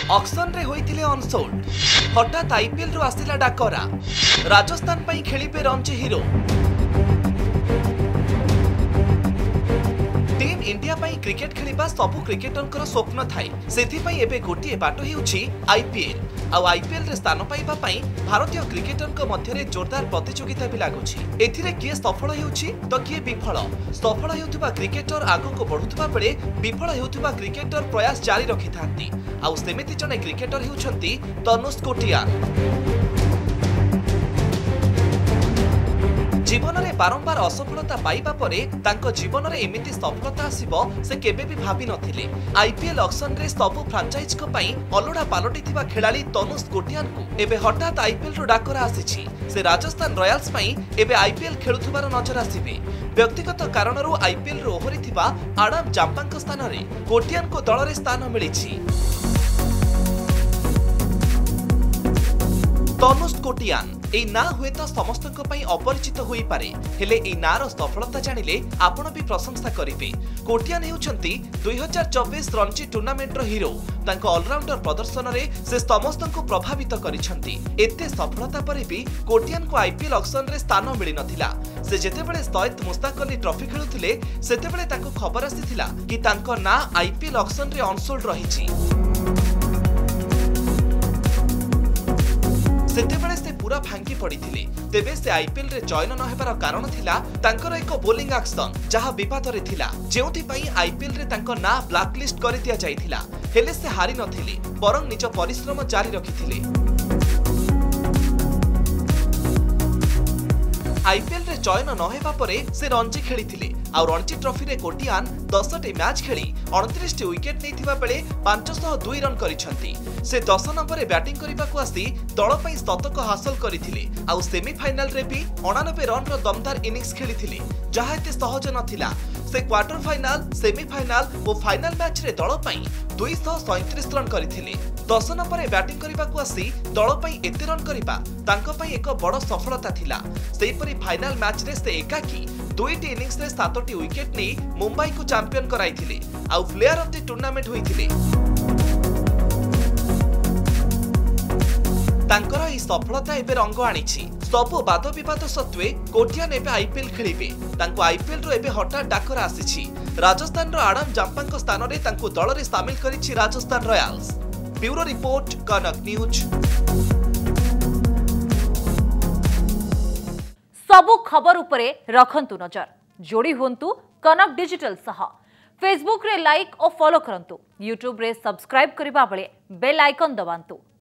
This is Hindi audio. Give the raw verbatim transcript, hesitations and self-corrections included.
ऑक्शन रे होइतिले अनसोल्ड हठात आईपीएल रु आसिला डाकरा राजस्थान पई खेलिबे रणजी हीरो टीम इंडिया पई क्रिकेट खेलिबा सबु क्रिकेटरकर स्वप्न थाए सेथि पई एबे गोटिए बाट हेउछि आईपीएल आ आईपीएल रे स्थान पाइबा पई भारतीय क्रिकेटरक मध्य रे जोरदार प्रतियोगिता भी लागुछि एथिरे किए सफल हेउछि तो किए विफल सफल हेउथबा क्रिकेटर आगको बढ़ुथबा बेले विफल हेउथबा क्रिकेटर प्रयास जारी रखिथांती आ सेमिति जने क्रिकेटर हेउछंती तनुष कोटियान जीवन में बारंबार असफलता पाइबा परे तांको जीवन में एमिति सफलता आसिबो से केबे भी भाबी नथिले आईपीएल ऑक्शन रे सबु फ्रांचाइज को पई अलड़ा पालटिथिबा खेलाड़ी तनुष कोटियान को एबे हठात आईपीएल रो डाकरा आसीछि से राजस्थान रॉयल्स पई एबे आईपीएल खेलुथबार नजर आसीबे व्यक्तिगत कारणरू आईपीएल रो ओहरिथिबा आडम जाम्पांक स्थान रे कोटियान को दल रे स्थान मिलिछि तनुष कोटियान ए ना हुए तो समस्त अपरिचित हो पारे हेले ए नार सफलता जानिले आपण भी प्रशंसा करिवे कोटियान हेउछंती दुई हजार चौबीस रणजी टूर्नामेंट रो हीरो तांको ऑलराउंडर प्रदर्शन रे से समस्त को प्रभावित करिसंती एते सफलता परे भी कोटियान को आईपीएल ऑक्शन रे स्थान मिली नथिला से जेतेबेले सैयद मुश्ताक अली ट्रॉफी खेलुथिले सेतेबेले तांको खबर आसीथिला कि तांको ना आईपीएल ऑक्शन रे अनसोल्ड रहिछि सेतेबेले से पूरा भांगी पड़िथिले तेबे से आईपीएल रे चयन न हेबार कारण थिला तांकर एक बोलिंग एक्शन जहा विवाद रे थिला जेउथि पई आईपीएल रे तांको ना ब्लैकलिस्ट करि दिया जाइथिला हेले से हारि नथिले बरं निज परिश्रम जारी रखिथिले आईपीएल रे चयन न हेबा परे से रणजी खेलिथिले आ रणजी ट्रॉफी रे कोटियान दस टी मैच खेली अड़तीस टी विकेट नैथिबा बेले पाँच सौ दो रन करिसंती से दस नंबर रे बैटिंग करिबाकू आसी दल पई शतक हासिल करिथिले आ सेमीफाइनल रे भी अठानबे रन रो दमदार इनिंग्स खेलिथिले जहा एते सहज नथिला से क्वार्टर फाइनल सेमीफाइनल और फाइनल मैच रे दल पई दो सौ सैंतीस रन करिथिले दस नंबर रे बैटिंग करिबाकू आसी दल पई एते रन करिबा तांको पई एक बड़ सफलता थिला सेही परी फाइनल मैच रे से एकाकी दुईटी इनिंग्स रे सातटी विकेट नै मुंबई को चैंपियन कराइथिले आ प्लेयर ऑफ द टूर्नामेंट होइथिले तांकर ई सफलता एबे रंग आनिछि सबु वाद विवाद सत्वे कोटियान एबे आईपीएल खेलिबे तांको आईपीएल रो एबे हठात डाकर आसीछि राजस्थान रो आडम जाम्पांक स्थान रे तांको दल रे शामिल करिछि Rajasthan Royals bureau report Kanak news सबु खबर उपरे रखंतु नजर जोड़ी होंतु कनक डिजिटल सह फेसबुक रे लाइक और फॉलो करंतु यूट्यूब रे सब्सक्राइब करिबा बेले बेल आइकन दबांतु।